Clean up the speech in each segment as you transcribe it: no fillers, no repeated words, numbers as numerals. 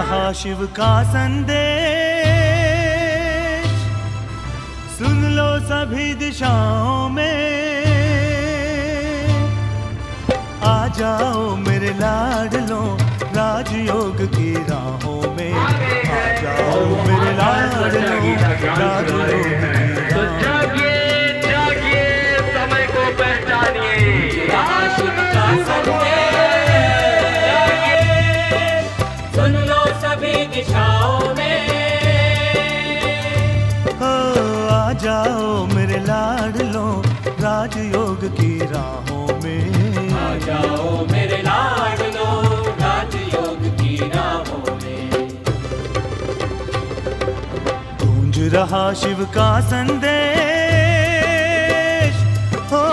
रहा शिव का संदेश, सुन लो सभी दिशाओं में। आ जाओ मेरे लाडलों राजयोग की राहों में। आ जाओ मेरे लाडलों राजयोग की राहों में। जागिए समय को पहचानिए। शिव का संदेश सुन लो सभी दिशाओं में। आ जाओ मेरे लाडलों राजयोग की राहों में। आ जाओ मेरे लाडलों राजयोग की राहों में। गूंज रहा शिव का संदेश हो।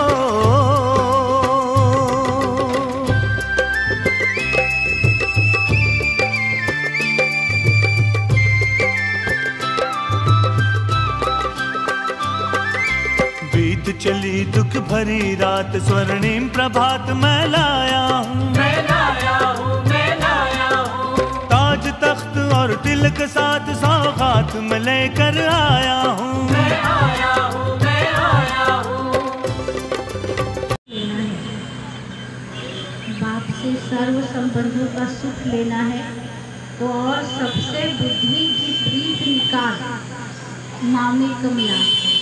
बीत चली दुख भरी रात, स्वर्णिम प्रभात मैं लाया हूँ। मैं लाया हूँ, मैं लाया हूँ। ताज तख्त और तिलक साथ सौगात मैं लेकर आया हूँ। मैं आया हूँ, मैं आया हूँ। बाप से सर्व संबंधों का सुख लेना है तो और सबसे बुद्धि की प्रीत निकाल नामे कमला।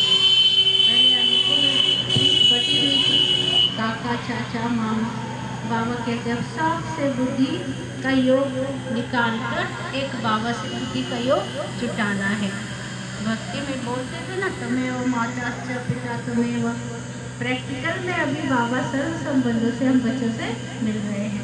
बटी हुई थी, काका चाचा मामा बाबा कहते अब सबसे बुद्धि का योग निकाल कर एक बाबा से बुद्धि का योग जुटाना है। भक्ति में बोलते थे ना, तुम्हें वो माता पिता तुम्हें वो। प्रैक्टिकल में अभी बाबा सर्व संबंधों से हम बच्चों से मिल रहे हैं।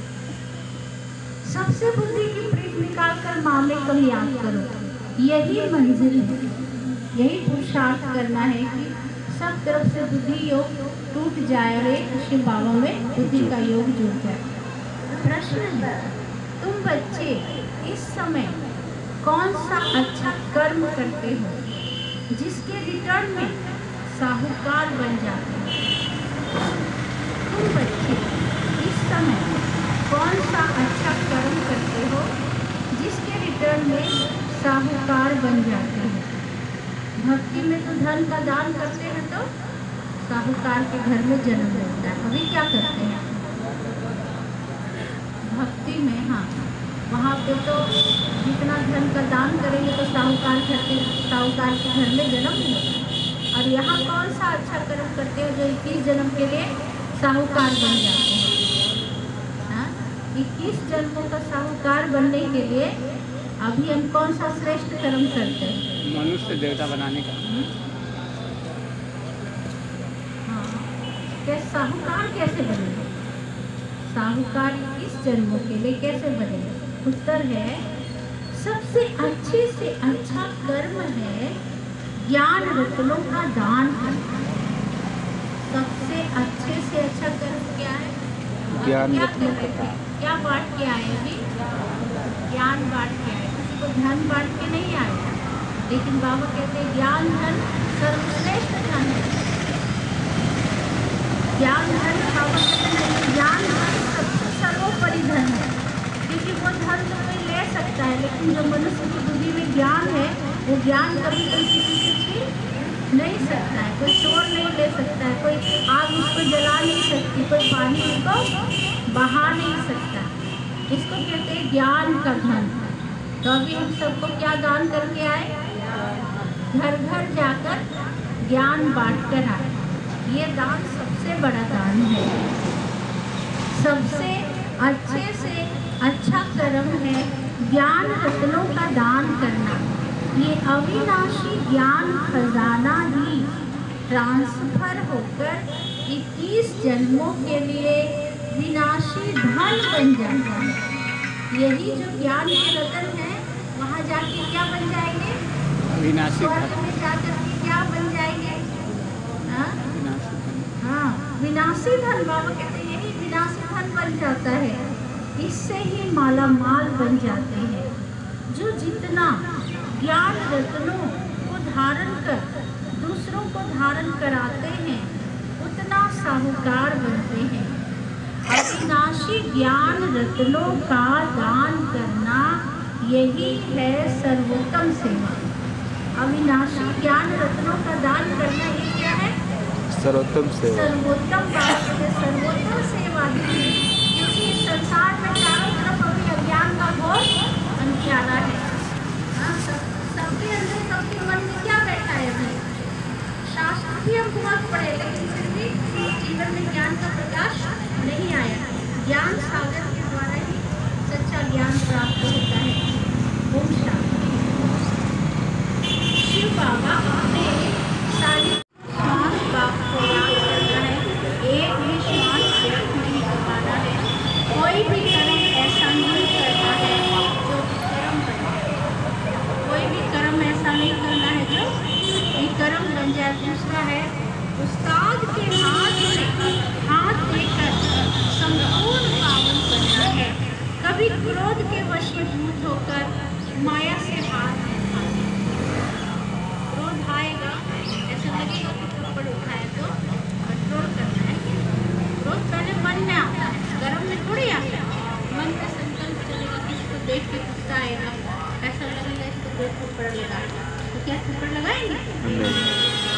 सबसे बुद्धि की प्रीत निकाल कर माँ में कम याद करो, यही मंजिल है। यही पुरुषार्थ करना है कि सब तरफ से बुद्धि योग टूट जाए और एक शिव बाबा में बुद्धि का योग जुड़ जाए। प्रश्न है, तुम बच्चे इस समय कौन सा अच्छा कर्म करते हो जिसके रिटर्न में साहूकार बन जाते हो? तुम बच्चे इस समय कौन सा अच्छा कर्म करते हो जिसके रिटर्न में साहूकार बन जाते हो? भक्ति में तो धन का दान करते हैं तो साहूकार के घर में जन्म लेता है। अभी क्या करते हैं भक्ति में? हाँ, वहाँ पे तो जितना धन का दान करेंगे तो साहूकार के घर में जन्म लेगा। और यहाँ कौन सा अच्छा कर्म करते हो जो 21 जन्म के लिए साहूकार बन जाते हैं? हाँ, 21 जन्मों का साहूकार बनने के लिए अभी हम कौन सा श्रेष्ठ कर्म करते हैं? मनुष्य देवता बनाने का। हाँ, क्या साहूकार कैसे बनेगा? साहूकार 21 जन्मों के लिए कैसे बनेगा? उत्तर है, सबसे अच्छे से अच्छा कर्म है ज्ञान रत्नों का दान करना। सबसे अच्छे से अच्छा कर्म क्या है? ज्ञान क्या रत्नों कर रहे का थे? क्या बांट के आए अभी? ज्ञान बांट के आए। किसी को धन बांट के नहीं आए, लेकिन बाबा कहते हैं ज्ञान धन सर्वश्रेष्ठ धन है। ज्ञान धन बाबा कहते हैं ज्ञान धन सबसे सर्वोपरि धन है, क्योंकि वो धन तो कोई ले सकता है, लेकिन जो मनुष्य की बुद्धि में ज्ञान है वो ज्ञान कभी कोई किसी से छीन नहीं सकता है। कोई चोर नहीं ले सकता है, कोई आग उसको जला नहीं सकती, कोई पानी उसको बहा नहीं सकता। इसको कहते हैं ज्ञान का धन। तो अभी हम सबको क्या दान करके आए? घर घर जाकर ज्ञान बांट कर आए। ये दान सबसे बड़ा दान है। सबसे अच्छे से अच्छा कर्म है ज्ञान रत्नों का दान करना। ये अविनाशी ज्ञान खजाना ही ट्रांसफर होकर 21 जन्मों के लिए विनाशी धन बन जाता है। यही जो ज्ञान के रतन है, वहाँ जाके क्या बन जाएंगे? विनाशी स्वर्ग धन। में जाकर के क्या बन जाएंगे? हाँ, विनाशी धन। हाँ, विनाशी धन। बाबा कहते हैं यही विनाशी धन बन जाता है। इससे ही माला माल बन जाते हैं। जो जितना ज्ञान रत्नों को धारण कर दूसरों को धारण कराते हैं, उतना साहूकार बनते हैं। अविनाशी ज्ञान रत्नों का दान करना यही है सर्वोत्तम सेवा। अविनाशी ज्ञान रत्नों का दान करना ये क्या है? सर्वोत्तम सेवा। सर्वोत्तम बात है, सर्वोत्तम सेवा है। क्योंकि इस संसार में चारों तरफ अभी अज्ञान का घोर अंधियारा है। हाँ, सबके अंदर सबके मन में क्या बैठा है? अभी शास्त्र भी हम बहुत पढ़े, लेकिन फिर भी जीवन में ज्ञान का प्रकाश नहीं आया। ज्ञान सागर के द्वारा ही सच्चा ज्ञान प्राप्त होता है। ओम शांति। शिव बाबा अपने सारी श्वास बाप को याद करना है, एक भी श्वास व्यर्थ नहीं करवाना है। कोई भी कर्म ऐसा नहीं करना है जो विकर्म बने, कोई भी कर्म ऐसा नहीं करना है जो विकर्म बन जाए। दूसरा है उस्ताद के हाथ में हाथ देकर संपूर्ण पावन बनना है। कभी क्रोध के वशीभूत होकर माया से हाथ नहीं खाना। क्रोध आएगा, ऐसा लगेगा कि थप्पड़ उठाए तो कंट्रोल करना है। क्रोध पहले मन में आता है, कर्म में थोड़ी आता है। मन में संकल्प चलेगा कि इसको देख के गुस्सा आएगा, ऐसा लगेगा इसको दो थप्पड़ लगा, तो क्या थप्पड़ लगाएंगे?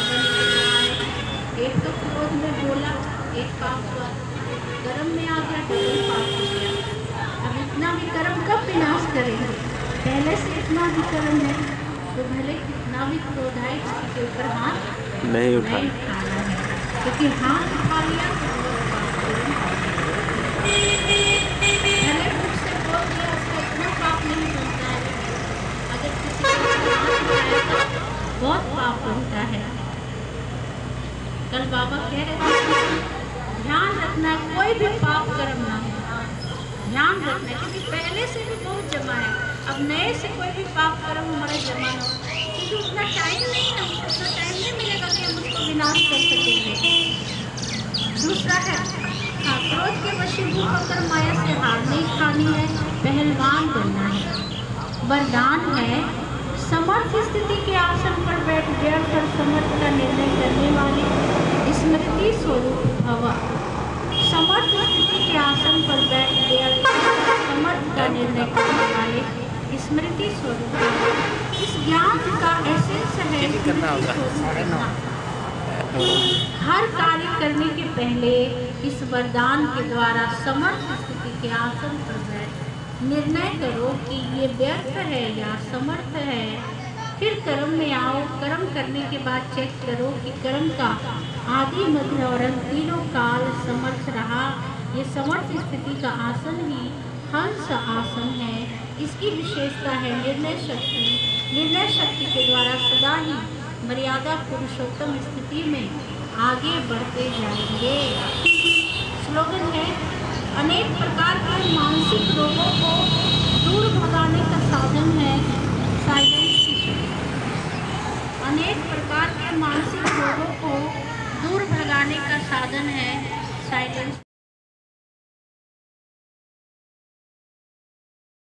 एक तो क्रोध में बोला, एक पाप हुआ, कर्म में आ गया, डबल पाप हो गया। अब इतना भी कर्म कब विनाश करेंगे? पहले से इतना भी कर्म है तो भले कितना भी क्रोध आए किसी के ऊपर हाथ नहीं उठाना है, क्योंकि हाथ उठा लिया तो बहुत पाप करेंगे। पहले मुझसे बोल दिया, उसका इतना पाप नहीं बनता है, अगर किसी के ऊपर हाथ उठाया तो बहुत पाप बनता है। कल बाबा कह रहे थे ध्यान रखना कोई भी पाप कर्म ना हो, ध्यान रखना, क्योंकि पहले से भी बहुत जमा है। अब नए से कोई भी पाप कर्म हमारा जमा हो, क्योंकि उतना टाइम नहीं है, उतना टाइम नहीं मिलेगा कि हम उसको विनाश कर सकेंगे। दूसरा है क्रोध के वशीभूत होकर माया से हार नहीं खानी है, पहलवान बनना है। वरदान है समर्थ स्थिति के आसन पर बैठ व्यर्थ और समर्थ का निर्णय करने वाली स्मृति स्वरूप भव। समर्थ स्थिति के आसन पर बैठ व्यर्थ समर्थ का निर्णय करने वाले स्मृति स्वरूप भव। इस ज्ञान का एसेंस है हर कार्य करने के पहले इस वरदान के द्वारा समर्थ स्थिति के आसन पर बैठ निर्णय करो कि ये व्यर्थ है या समर्थ है। फिर कर्म में आओ, कर्म करने के बाद चेक करो कि कर्म का आदि मध्य और अंत तीनों काल समर्थ रहा। ये समर्थ स्थिति का आसन ही हंस आसन है। इसकी विशेषता है निर्णय शक्ति। निर्णय शक्ति के द्वारा सदा ही मर्यादा पुरुषोत्तम स्थिति में आगे बढ़ते जाएंगे। स्लोगन है अनेक प्रकार के मानसिक रोगों को दूर भगाने का साधन है साइलेंस की शक्ति। अनेक प्रकार के मानसिक रोगों को दूर भगाने का साधन है साइलेंस।